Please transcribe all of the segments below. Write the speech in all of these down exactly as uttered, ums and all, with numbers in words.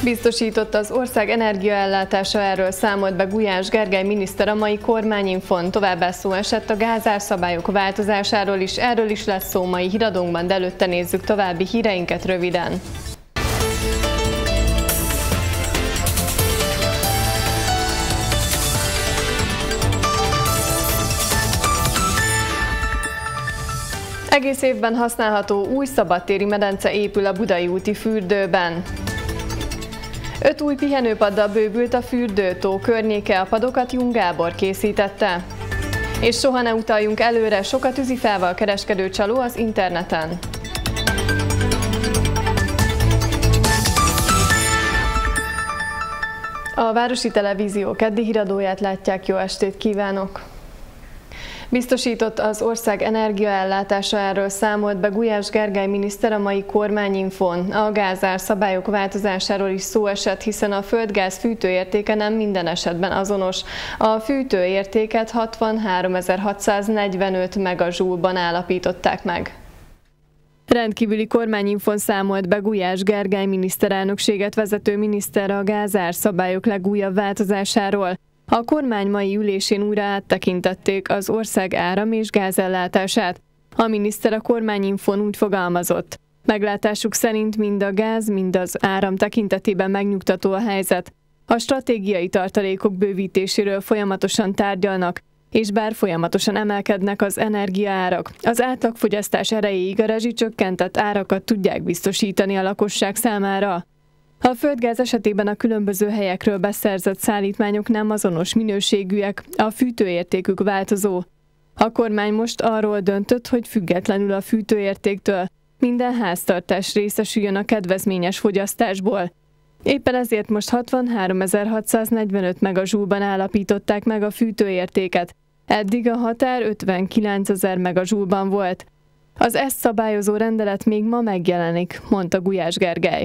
Biztosított az ország energiaellátása, erről számolt be Gulyás Gergely miniszter a mai kormányinfon. Továbbá szó esett a gázárszabályok változásáról is, erről is lesz szó mai híradónkban, de előtte nézzük további híreinket röviden. Egész évben használható új szabadtéri medence épül a Budai úti fürdőben. Öt új pihenőpaddal bővült a fürdőtó környéke, a padokat Jung Gábor készítette. És soha ne utaljunk előre, sokat tűzifával kereskedő csaló az interneten. A Városi Televízió keddi híradóját látják, jó estét kívánok! Biztosított az ország energiaellátása, erről számolt be Gulyás Gergely miniszter a mai kormányinfon. A gázárszabályok változásáról is szó esett, hiszen a földgáz fűtőértéke nem minden esetben azonos. A fűtőértéket hatvanháromezer-hatszáznegyvenöt megazsúlban állapították meg. Rendkívüli kormányinfon számolt be Gulyás Gergely miniszterelnökséget vezető miniszter a gázárszabályok legújabb változásáról. A kormány mai ülésén újra áttekintették az ország áram- és gázellátását. A miniszter a kormányinfon úgy fogalmazott: meglátásuk szerint mind a gáz, mind az áram tekintetében megnyugtató a helyzet. A stratégiai tartalékok bővítéséről folyamatosan tárgyalnak, és bár folyamatosan emelkednek az energiaárak, az átlagfogyasztás erejéig a rezsicsökkentett árakat tudják biztosítani a lakosság számára. A földgáz esetében a különböző helyekről beszerzett szállítmányok nem azonos minőségűek, a fűtőértékük változó. A kormány most arról döntött, hogy függetlenül a fűtőértéktől minden háztartás részesüljön a kedvezményes fogyasztásból. Éppen ezért most hatvanháromezer-hatszáznegyvenöt megazsúlban állapították meg a fűtőértéket, eddig a határ ötvenkilencezer megazsúlban volt. Az ezt szabályozó rendelet még ma megjelenik, mondta Gulyás Gergely.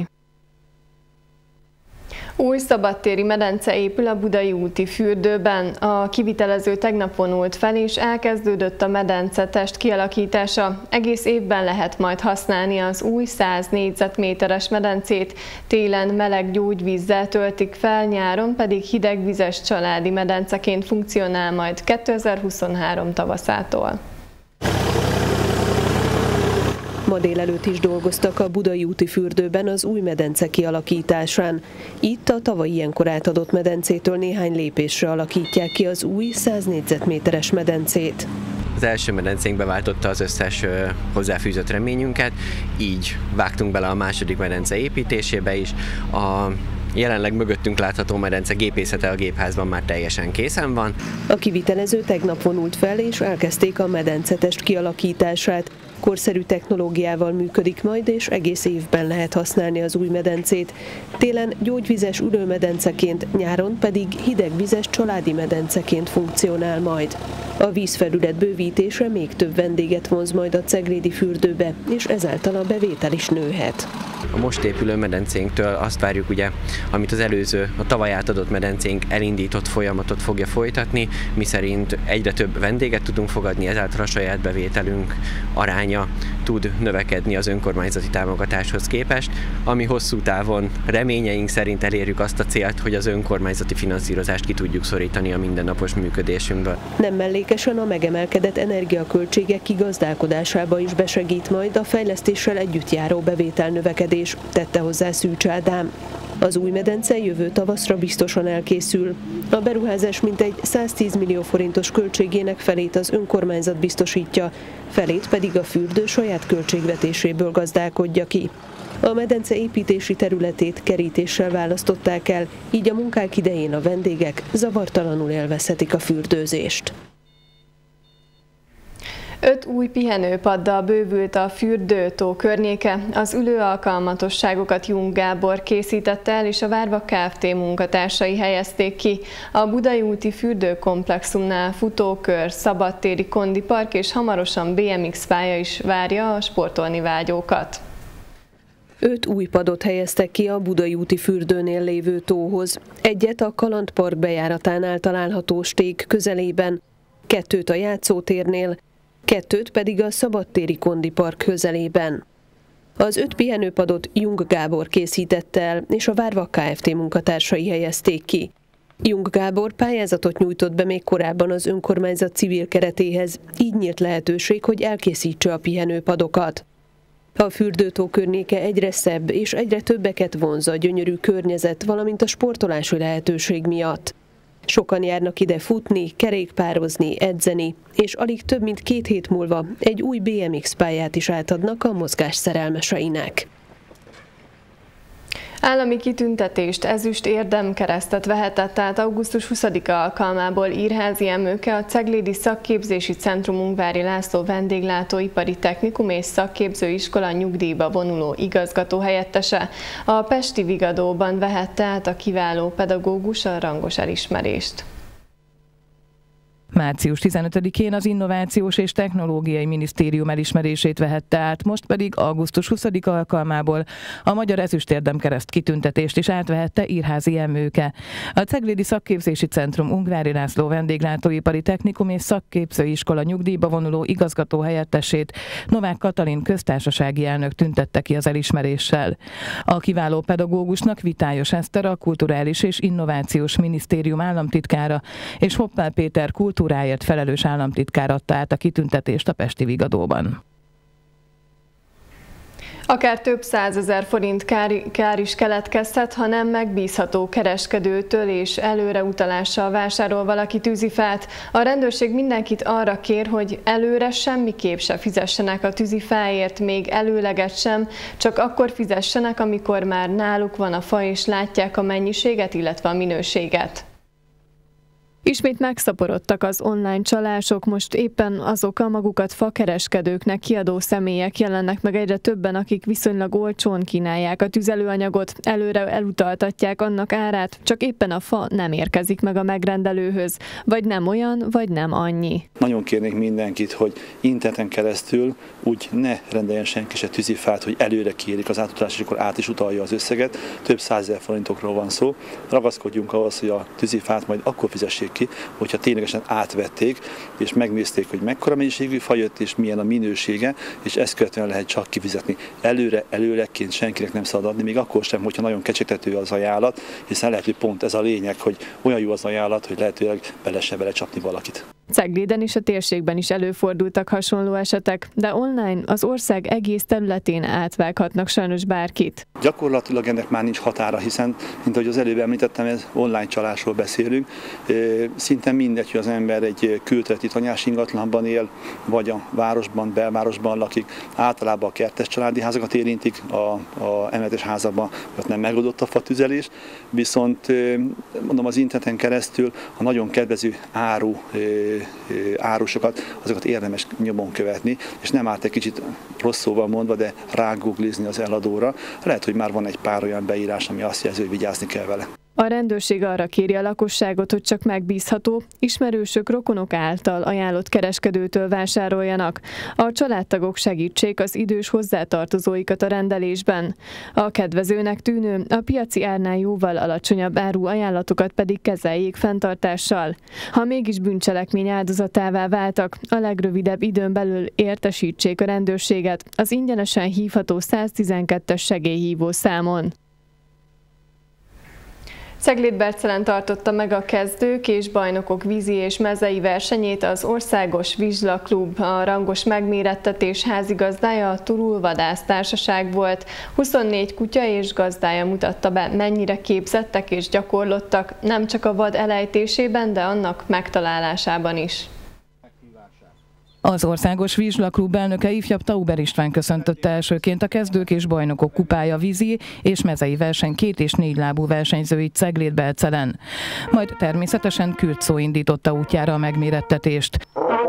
Új szabadtéri medence épül a Budai úti fürdőben. A kivitelező tegnap vonult fel, és elkezdődött a medence test kialakítása. Egész évben lehet majd használni az új száz négyzetméteres medencét. Télen meleg gyógyvízzel töltik fel, nyáron pedig hidegvizes családi medenceként funkcionál majd kétezer-huszonhárom tavaszától. Ma délelőtt is dolgoztak a Budai úti fürdőben az új medence kialakításán. Itt a tavaly ilyenkor átadott medencétől néhány lépésre alakítják ki az új száz négyzetméteres medencét. Az első medencénk beváltotta az összes hozzáfűzött reményünket, így vágtunk bele a második medence építésébe is. A jelenleg mögöttünk látható medence gépészete a gépházban már teljesen készen van. A kivitelező tegnap vonult fel, és elkezdték a medencetest kialakítását. Korszerű technológiával működik majd, és egész évben lehet használni az új medencét. Télen gyógyvizes ülőmedenceként, nyáron pedig hidegvizes családi medenceként funkcionál majd. A vízfelület bővítése még több vendéget vonz majd a ceglédi fürdőbe, és ezáltal a bevétel is nőhet. A most épülő medencénktől azt várjuk, ugye, amit az előző, a tavaly átadott medencénk elindított folyamatot fogja folytatni, miszerint egyre több vendéget tudunk fogadni, ezáltal a saját bevételünk aránya tud növekedni az önkormányzati támogatáshoz képest, ami hosszú távon reményeink szerint elérjük azt a célt, hogy az önkormányzati finanszírozást ki tudjuk szorítani a mindennapos működésünkből. Nem mellékesen a megemelkedett energiaköltségek kigazdálkodásába is besegít majd a fejlesztéssel együtt járó bevételnövekedés, tette hozzá Szűcs Ádám. Az új medence jövő tavaszra biztosan elkészül. A beruházás mintegy száztíz millió forintos költségének felét az önkormányzat biztosítja, felét pedig a fürdő saját költségvetéséből gazdálkodja ki. A medence építési területét kerítéssel választották el, így a munkák idején a vendégek zavartalanul élvezhetik a fürdőzést. Öt új pihenőpaddal bővült a fürdőtó környéke. Az ülő alkalmatosságokat Jung Gábor készítette el, és a Várva Kft. Munkatársai helyezték ki. A Budai úti fürdőkomplexumnál futókör, szabadtéri kondipark és hamarosan bé em iksz pálya is várja a sportolni vágyókat. Öt új padot helyeztek ki a Budai úti fürdőnél lévő tóhoz. Egyet a Kalandpark bejáratánál található stég közelében, kettőt a játszótérnél, kettőt pedig a szabadtéri kondipark közelében. Az öt pihenőpadot Jung Gábor készítette el, és a Várvak Kft. Munkatársai helyezték ki. Jung Gábor pályázatot nyújtott be még korábban az önkormányzat civil keretéhez, így nyílt lehetőség, hogy elkészítse a pihenőpadokat. A fürdőtó környéke egyre szebb és egyre többeket vonz a gyönyörű környezet, valamint a sportolási lehetőség miatt. Sokan járnak ide futni, kerékpározni, edzeni, és alig több mint két hét múlva egy új bé em iksz pályát is átadnak a mozgás szerelmeseinek. Állami kitüntetést, ezüst érdemkeresztet vehetett át augusztus huszadika alkalmából Írházy Emőke, a Ceglédi Szakképzési Centrum Ungvári László Vendéglátóipari Technikum és Szakképzőiskola nyugdíjba vonuló igazgatóhelyettese. A pesti Vigadóban vehette át a kiváló pedagógus a rangos elismerést. március tizenötödikén az Innovációs és Technológiai Minisztérium elismerését vehette át, most pedig augusztus huszadika alkalmából a Magyar Ezüstérdemkereszt kitüntetést is átvehette Írházy Emőke. A Ceglédi Szakképzési Centrum Ungvári László Vendéglátóipari Technikum és Szakképzőiskola nyugdíjba vonuló igazgató helyettesét, Novák Katalin köztársasági elnök tüntette ki az elismeréssel. A kiváló pedagógusnak Vitályos Eszter, a Kulturális és Innovációs Minisztérium államtitkára, és Hoppál Péter kultúráért felelős államtitkár adta át a kitüntetést a pesti Vigadóban. Akár több százezer forint kár, kár is keletkezhet, ha nem megbízható kereskedőtől és előreutalással vásárol valaki tűzifát. A rendőrség mindenkit arra kér, hogy előre semmiképp se fizessenek a tűzifáért, még előleget sem, csak akkor fizessenek, amikor már náluk van a fa és látják a mennyiséget, illetve a minőséget. Ismét megszaporodtak az online csalások, most éppen azok a magukat fakereskedőknek kiadó személyek jelennek meg egyre többen, akik viszonylag olcsón kínálják a tüzelőanyagot, előre elutaltatják annak árát, csak éppen a fa nem érkezik meg a megrendelőhöz, vagy nem olyan, vagy nem annyi. Nagyon kérnék mindenkit, hogy interneten keresztül úgy ne rendeljen senki se tűzifát, hogy előre kérik az átutalás, és akkor át is utalja az összeget. Több százezer forintokról van szó. Ragaszkodjunk ahhoz, hogy a tűzifát majd akkor fizessék ki, hogyha ténylegesen átvették, és megnézték, hogy mekkora mennyiségű fa jött, és milyen a minősége, és ezt követően lehet csak kifizetni. Előre, előleként senkinek nem szabad adni, még akkor sem, hogyha nagyon kecsegtető az ajánlat, hiszen lehet, hogy pont ez a lényeg, hogy olyan jó az ajánlat, hogy lehetőleg bele se belecsapni valakit. Cegléden és a térségben is előfordultak hasonló esetek, de online az ország egész területén átvághatnak sajnos bárkit. Gyakorlatilag ennek már nincs határa, hiszen, mint ahogy az előbb említettem, ez online csalásról beszélünk. Szinte mindegy, hogy az ember egy külterületi tanyás ingatlanban él, vagy a városban, belvárosban lakik. Általában a kertes családi házakat érintik, a, a emeletes házakban ott nem megoldott a fatüzelés, viszont mondom, az interneten keresztül a nagyon kedvező áru árusokat, azokat érdemes nyomon követni, és nem árt egy kicsit rossz szóval mondva, de rágooglizni az eladóra. Lehet, hogy már van egy pár olyan beírás, ami azt jelzi, hogy vigyázni kell vele. A rendőrség arra kéri a lakosságot, hogy csak megbízható, ismerősök, rokonok által ajánlott kereskedőtől vásároljanak. A családtagok segítsék az idős hozzátartozóikat a rendelésben. A kedvezőnek tűnő, a piaci árnál jóval alacsonyabb áru ajánlatokat pedig kezeljék fenntartással. Ha mégis bűncselekmény áldozatává váltak, a legrövidebb időn belül értesítsék a rendőrséget az ingyenesen hívható száztizenkettes segélyhívó számon. Szegléd-Bercelen tartotta meg a kezdők és bajnokok vízi és mezei versenyét az Országos Vizslaklub. A rangos megmérettetés házigazdája a Turul Vadász Társaság volt. huszonnégy kutya és gazdája mutatta be, mennyire képzettek és gyakorlottak, nem csak a vad elejtésében, de annak megtalálásában is. Az Országos Vizslaklub elnöke ifjabb Tauber István köszöntötte elsőként a kezdők és bajnokok kupája vízi és mezei verseny két és négy lábú versenyzőit Cegléd-Bercelen. Majd természetesen Kürtszó indította útjára a megmérettetést.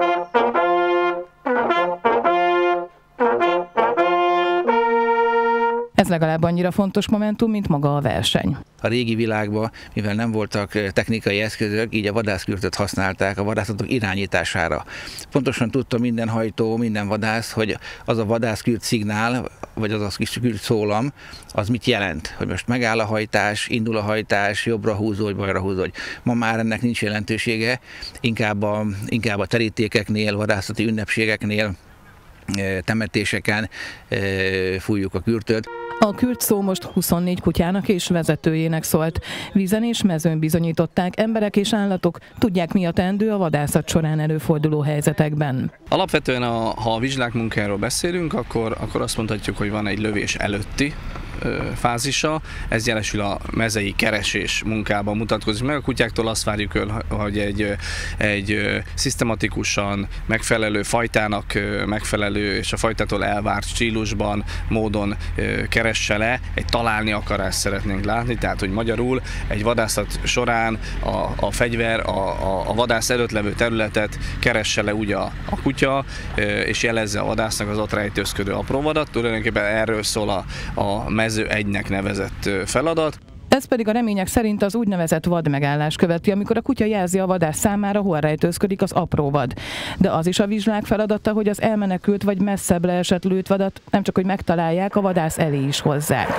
Ez legalább annyira fontos momentum, mint maga a verseny. A régi világban, mivel nem voltak technikai eszközök, így a vadászkürtöt használták a vadászatok irányítására. Pontosan tudta minden hajtó, minden vadász, hogy az a vadászkürt szignál, vagy az a kis kürt szólam, az mit jelent. Hogy most megáll a hajtás, indul a hajtás, jobbra húzó, vagy balra húzó. Ma már ennek nincs jelentősége, inkább a, inkább a terítékeknél, vadászati ünnepségeknél temetéseken fújjuk a kürtöt. A kürt szó most huszonnégy kutyának és vezetőjének szólt. Vízen és mezőn bizonyították, emberek és állatok tudják, mi a teendő a vadászat során előforduló helyzetekben. Alapvetően, a, ha a vizsgákmunkáról beszélünk, akkor, akkor azt mondhatjuk, hogy van egy lövés előtti fázisa, ez jelesül a mezei keresés munkában mutatkozik meg. A kutyáktól azt várjuk el, hogy egy, egy szisztematikusan megfelelő fajtának megfelelő és a fajtától elvárt stílusban, módon keresse le, egy találni akarást szeretnénk látni, tehát hogy magyarul egy vadászat során a, a fegyver, a, a, a vadász előtt levő területet keresse le úgy a, a kutya, és jelezze a vadásznak az ott rejtőzködő apróvadat. Tulajdonképpen erről szól a, a mező egynek nevezett feladat. Ez pedig a remények szerint az úgynevezett vadmegállás követi, amikor a kutya jelzi a vadász számára, hol rejtőzködik az apró vad. De az is a vizsgák feladata, hogy az elmenekült vagy messzebbre esett lőttvadat nem csak hogy megtalálják, a vadász elé is hozzák.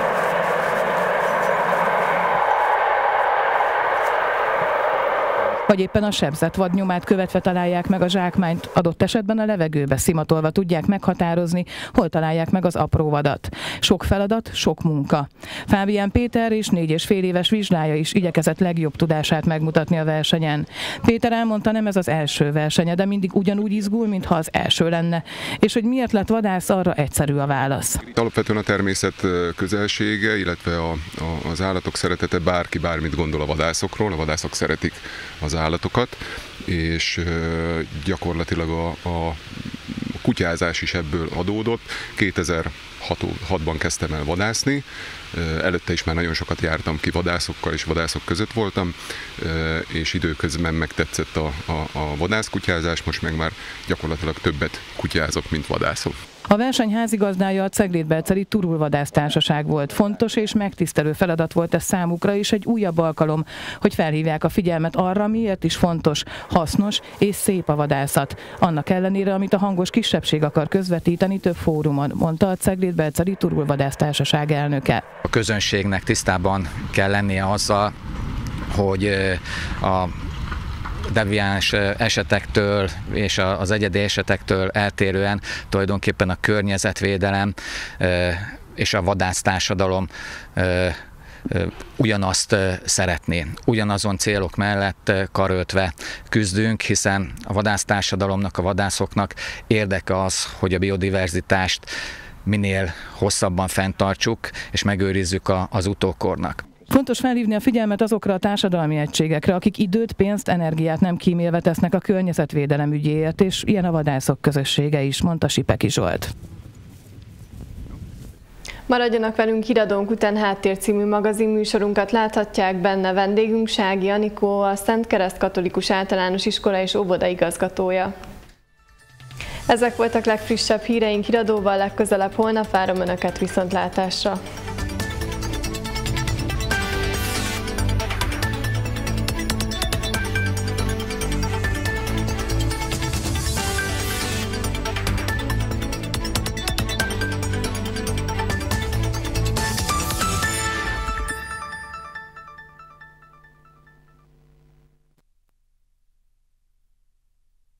Vagy éppen a sebzett vad nyomát követve találják meg a zsákmányt, adott esetben a levegőbe szimatolva tudják meghatározni, hol találják meg az apró vadat. Sok feladat, sok munka. Fábián Péter és négy és fél éves vizslája is igyekezett legjobb tudását megmutatni a versenyen. Péter elmondta, nem ez az első versenye, de mindig ugyanúgy izgul, mintha az első lenne. És hogy miért lett vadász, arra egyszerű a válasz. Alapvetően a természet közelsége, illetve a, a, az állatok szeretete, bárki bármit gondol a vadászokról, a vadászok szeretik az állatokat, és gyakorlatilag a, a kutyázás is ebből adódott. kétezer-hatban kezdtem el vadászni, előtte is már nagyon sokat jártam ki vadászokkal, és vadászok között voltam, és időközben megtetszett a, a, a vadászkutyázás, most meg már gyakorlatilag többet kutyázok, mint vadászok. A verseny házigazdája a Cegléd-Belceli Turul Vadásztársaság volt. Fontos és megtisztelő feladat volt ez számukra is, egy újabb alkalom, hogy felhívják a figyelmet arra, miért is fontos, hasznos és szép a vadászat. Annak ellenére, amit a hangos kisebbség akar közvetíteni több fórumon, mondta a Cegléd-Belceli Turul Vadásztársaság elnöke. A közönségnek tisztában kell lennie azzal, hogy a deviáns esetektől és az egyedi esetektől eltérően tulajdonképpen a környezetvédelem és a vadásztársadalom ugyanazt szeretné. Ugyanazon célok mellett karöltve küzdünk, hiszen a vadásztársadalomnak, a vadászoknak érdeke az, hogy a biodiverzitást minél hosszabban fenntartsuk és megőrizzük az utókornak. Fontos felhívni a figyelmet azokra a társadalmi egységekre, akik időt, pénzt, energiát nem kímélve tesznek a környezetvédelem ügyéért, és ilyen a vadászok közössége is, mondta Sipeki Zsolt. Maradjanak velünk, Híradónk után Háttér című magazinműsorunkat láthatják, benne vendégünk Sági Anikó, a Szent Kereszt Katolikus Általános Iskola és Óvoda igazgatója. Ezek voltak legfrissebb híreink Híradóval, legközelebb holnap várom Önöket viszontlátásra.